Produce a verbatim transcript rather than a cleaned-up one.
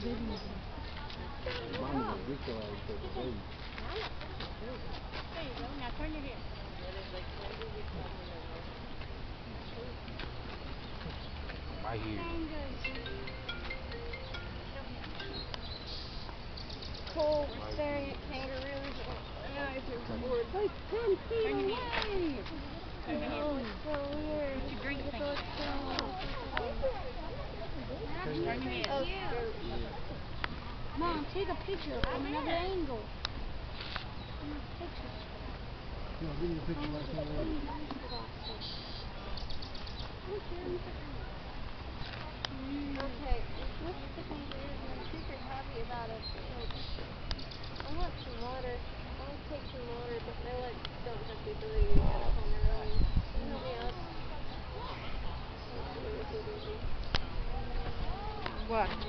go. Now turn your head. Right here. Cole staring at kangaroos. My eyes are bored. Like ten feet Turn your away. head. Turn your head. Oh, it's so weird. Put your drink It's thing. so strong. Turn your head. Oh, shoot. Mom, take a picture from another angle. Picture. No, give me a picture of my kangaroo. Okay, look at the kangaroos and I'm super happy about it. I want some water. I want to take some water, but they like don't have the ability to get up on their own. Can you help me out? What?